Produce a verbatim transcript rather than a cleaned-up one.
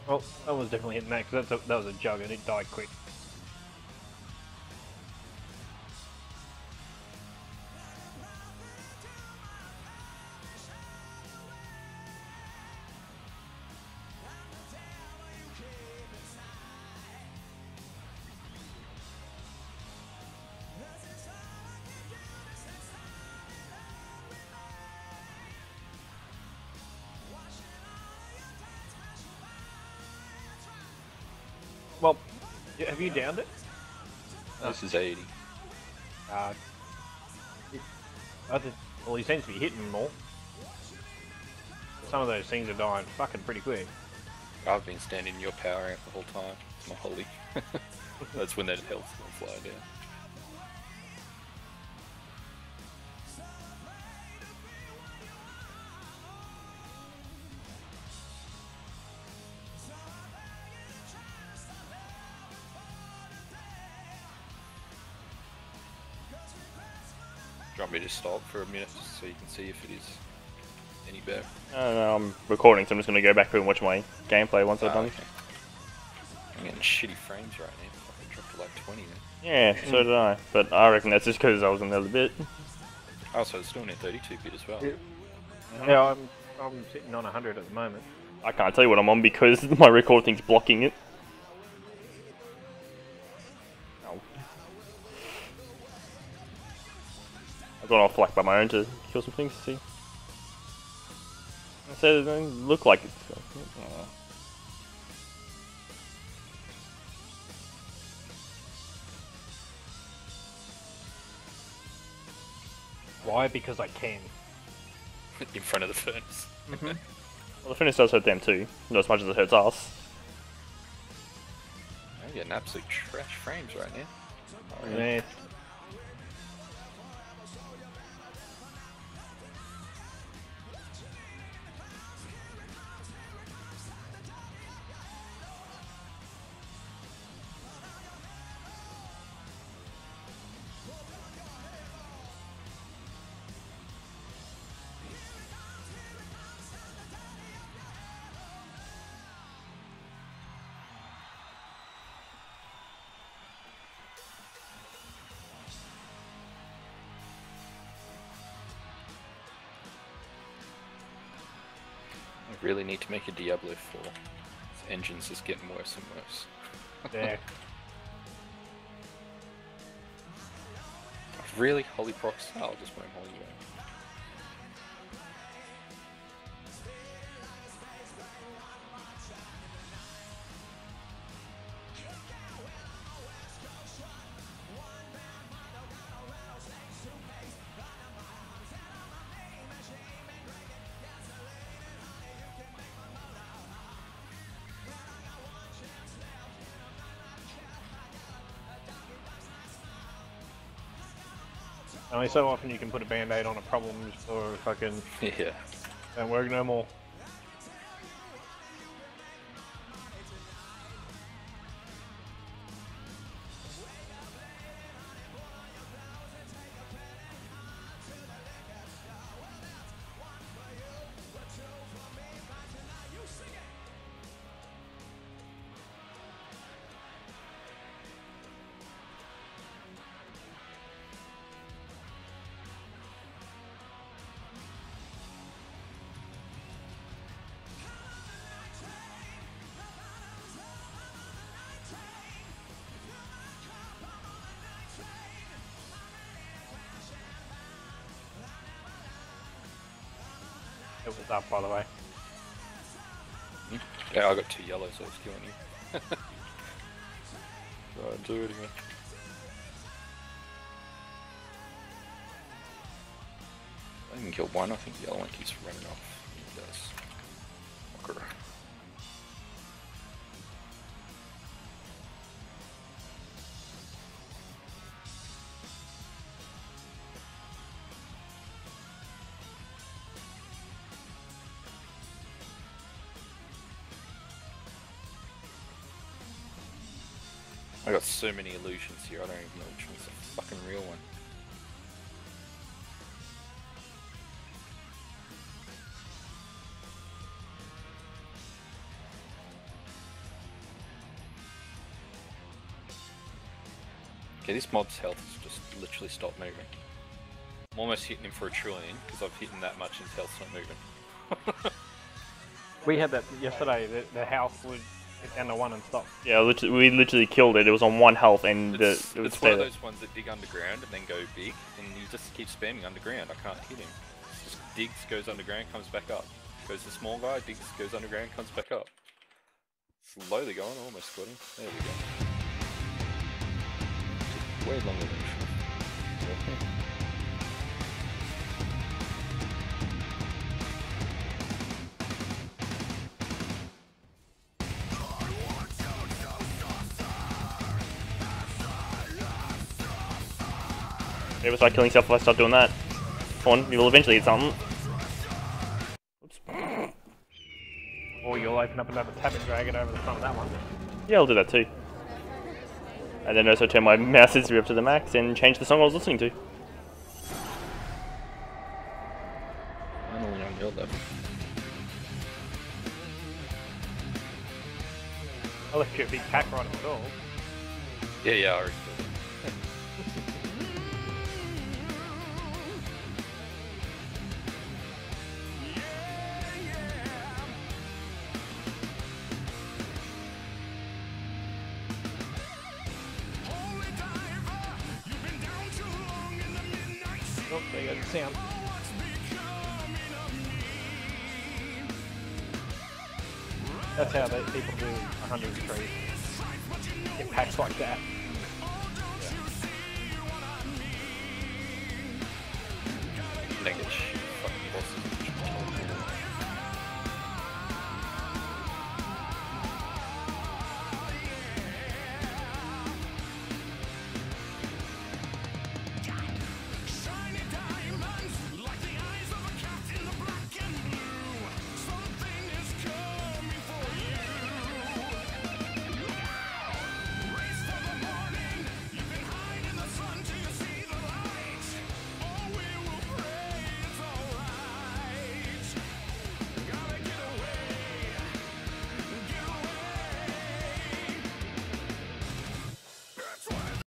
Well, that was definitely hitting that because that was a jug and it died quick. Well, have you downed it? This is eighty. Uh, I just, well, he seems to be hitting more. Some of those things are dying fucking pretty quick. I've been standing your power amp the whole time. It's my holy. That's when that health will fly down. Do you want me to stop for a minute so you can see if it is any better? I don't know, I'm recording, so I'm just going to go back and watch my gameplay once Oh, I've done. okay. I'm getting shitty frames right now. I dropped to like twenty now. Yeah, so did I. But I reckon that's just because I was in the other bit. Oh, so it's still in thirty-two bit as well. Yeah, yeah I'm, I'm sitting on one hundred at the moment. I can't tell you what I'm on because my record thing's blocking it. Oh. I've gone off like by my own to kill some things to see. I said it doesn't look like it's... Oh. Why? Because I can. In front of the furnace. Mm-hmm. Well, the finish does hurt them too, not as much as it hurts us. I'm getting absolute trash frames right now. Oh, yeah. I really need to make a Diablo four. This engine's just getting worse and worse. Yeah. Really? Holy procs? Oh, I'll just won't holy you. Only so often you can put a band-aid on a problem or fucking Yeah. don't work no more. It was up, by the way. Yeah, I got two yellows, so it's killing you. Right, do it again. I can kill one, I think the yellow one keeps running off. He does. Fucker. I got so many illusions here, I don't even know which one's the fucking real one. Okay, this mob's health has just literally stopped moving. I'm almost hitting him for a trillion because I've hit him that much and his health's not moving. We had that yesterday. The, the house would get down to one and stop. Yeah, literally, we literally killed it. It was on one health and the, It's, it would it's stay one of there. those ones that dig underground and then go big, and you just keep spamming underground. I can't hit him. It's just digs, goes underground, comes back up. Goes the small guy, digs, goes underground, comes back up. Slowly going, almost got him. There we go. Way longer than it should. Maybe start killing yourself if I start doing that. Come on, you will eventually hit something. Oops. Or you'll open up another tab and drag it over the front of that one. Yeah, I'll do that too. And then also turn my mouse sensitivity up to the max and change the song I was listening to. Finally on your level. I left you a big pack right at the door. Yeah, yeah, I already did. Oh, there you go, the sound. That's how they, people do one hundred three. Get packs like that.